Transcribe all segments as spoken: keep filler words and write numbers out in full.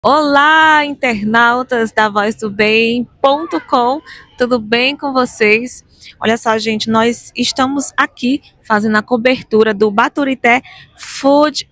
Olá, internautas da voz do bem ponto com, tudo bem com vocês? Olha só, gente, nós estamos aqui fazendo a cobertura do Baturité Food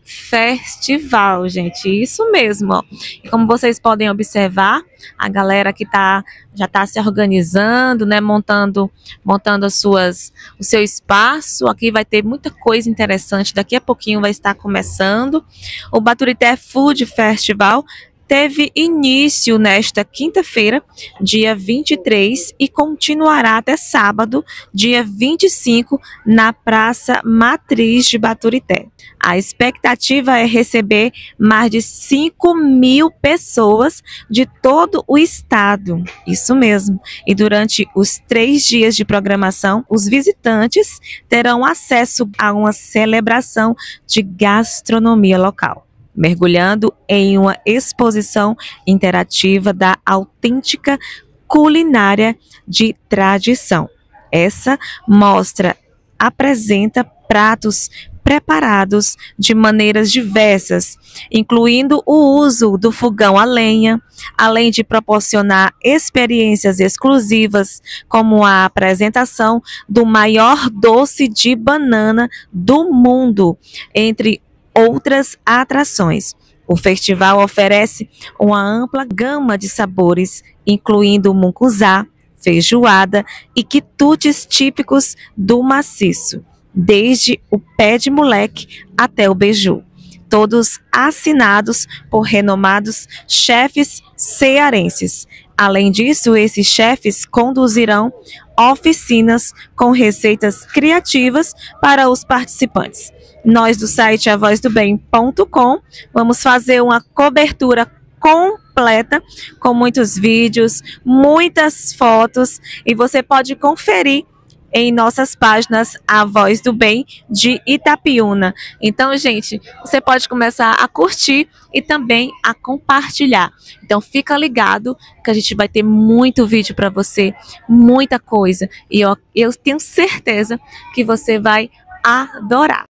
Festival, gente, isso mesmo, ó. E como vocês podem observar, a galera que tá, já está se organizando, né, montando, montando as suas, o seu espaço. Aqui vai ter muita coisa interessante, daqui a pouquinho vai estar começando. O Baturité Food Festival teve início nesta quinta-feira, dia vinte e três, e continuará até sábado, dia vinte e cinco, na Praça Matriz de Baturité. A expectativa é receber mais de cinco mil pessoas de todo o estado, isso mesmo. E durante os três dias de programação, os visitantes terão acesso a uma celebração de gastronomia local, mergulhando em uma exposição interativa da autêntica culinária de tradição. Essa mostra apresenta pratos preparados de maneiras diversas, incluindo o uso do fogão a lenha, além de proporcionar experiências exclusivas, como a apresentação do maior doce de banana do mundo, entre outras atrações. O festival oferece uma ampla gama de sabores, incluindo mungunzá, feijoada e quitutes típicos do maciço, desde o pé de moleque até o beiju, todos assinados por renomados chefes cearenses. Além disso, esses chefes conduzirão oficinas com receitas criativas para os participantes. Nós do site a voz do bem ponto com vamos fazer uma cobertura completa com muitos vídeos, muitas fotos, e você pode conferir em nossas páginas A Voz do Bem de Itapiúna. Então, gente, você pode começar a curtir e também a compartilhar. Então, fica ligado que a gente vai ter muito vídeo para você, muita coisa. E eu, eu tenho certeza que você vai adorar.